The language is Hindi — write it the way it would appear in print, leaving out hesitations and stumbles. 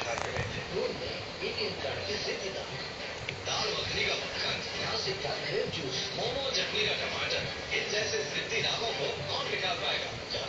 खाते बैठे। रोड में ATM कार्ड की जिद्दीदा, दाल मखनी का मक्खन, नासिक का ग्रेप जूस, मोमो चटनी का टमाटर, इन जैसे जिद्दी नामों को कौन निकाल पाएगा।